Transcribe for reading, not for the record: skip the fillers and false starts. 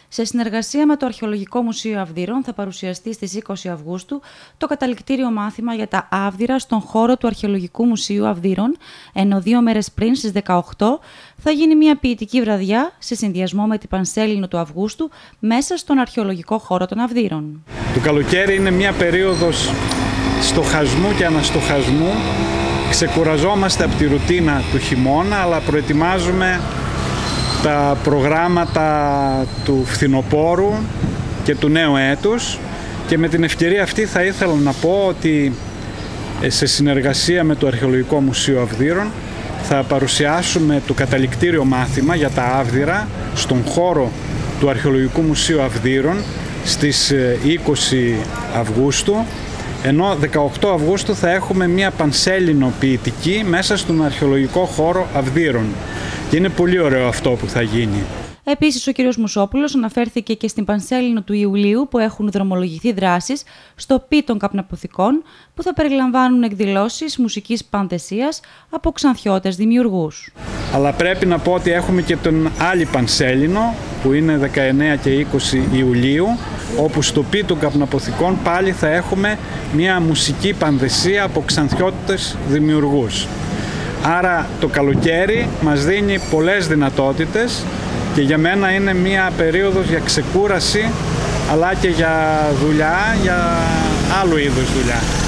Σε συνεργασία με το Αρχαιολογικό Μουσείο Αυδείρων θα παρουσιαστεί στις 20 Αυγούστου το καταληκτήριο μάθημα για τα Αύδειρα στον χώρο του Αρχαιολογικού Μουσείου Αυδείρων, ενώ 2 μέρες πριν, στις 18, θα γίνει μια ποιητική βραδιά σε συνδυασμό με την Πανσέλινο του Αυγούστου μέσα στον αρχαιολογικό χώρο των Αυδείρων. Το καλοκαίρι είναι μια περίοδος στοχασμού και αναστοχασμού. Ξεκουραζόμαστε από τη ρουτίνα του χειμώνα, αλλά προετοιμάζουμε τα προγράμματα του φθινοπόρου και του νέου έτους, και με την ευκαιρία αυτή θα ήθελα να πω ότι σε συνεργασία με το Αρχαιολογικό Μουσείο Αυδείρων θα παρουσιάσουμε το καταληκτήριο μάθημα για τα Αύδειρα στον χώρο του Αρχαιολογικού Μουσείου Αυδείρων στις 20 Αυγούστου, ενώ 18 Αυγούστου θα έχουμε μια πανσέλινο ποιητική μέσα στον αρχαιολογικό χώρο Αυδείρων. Και είναι πολύ ωραίο αυτό που θα γίνει. Επίσης, ο κ. Μουσόπουλος αναφέρθηκε και στην Πανσέλινο του Ιουλίου, που έχουν δρομολογηθεί δράσεις στο Πι των Καπναποθηκών, που θα περιλαμβάνουν εκδηλώσεις μουσικής πανδεσίας από ξανθιώτες δημιουργούς. Αλλά πρέπει να πω ότι έχουμε και τον άλλη Πανσέλινο, που είναι 19 και 20 Ιουλίου, όπου στο Πι των Καπναποθηκών πάλι θα έχουμε μια μουσική πανδεσία από ξανθιώτες δημιουργούς. Άρα το καλοκαίρι μας δίνει πολλές δυνατότητες και για μένα είναι μια περίοδος για ξεκούραση, αλλά και για δουλειά, για άλλου είδους δουλειά.